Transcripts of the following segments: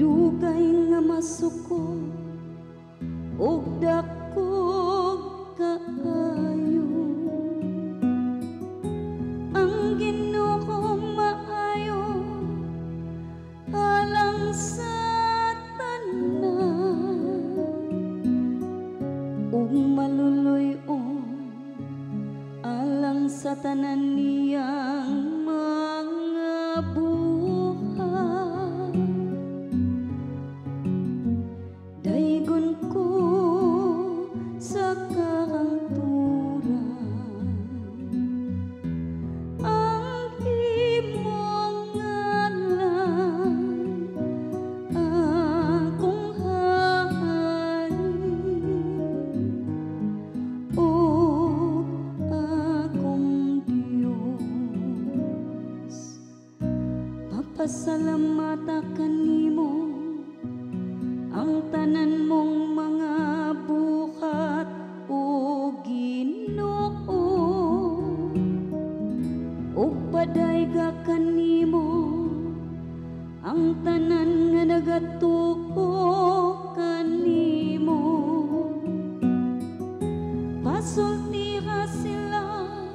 dugay nga masuko ug dakog kaayo. Ang Ginoo maayo alang sa tanan ug maluluy-on alang sa tanan niyang mga buhay. Daygon ko sa kahangturan ang imong ngalan, akong hari ug akong Dios. Mapasalamata kanimo ang tanan mong mga buhat o Ginoo, ug padayga kanimo ang tanan nga nagatuo kanimo. Pasultira sila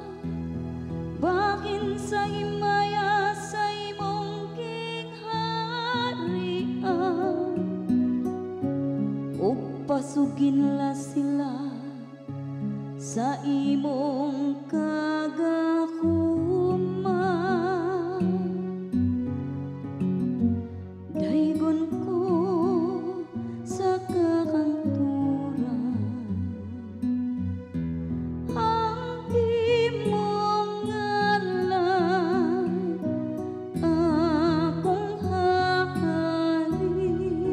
bahin sa himaya sa imong gingharian, ug pasuginla sila sa imong kagahuman. Daygon ko sa kahangturan ang imong ngalan, akong hari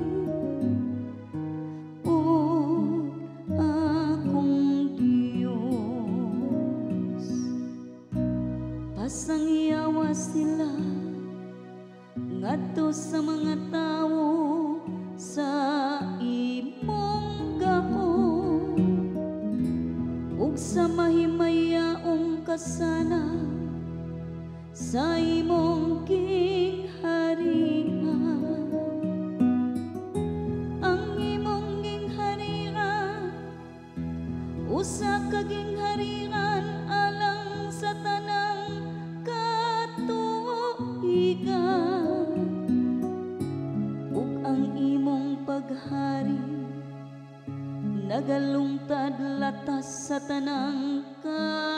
ug akong Dios. Pasangyawa sila ngadto sa mga tawo sa imong gahom, ug sa mahimayaong kasana sa imong gingharian. Ang imong gingharian usa ka gingharian alang sa tanang katuigan, ug ang imong paghari nagalungtad latas sa tanang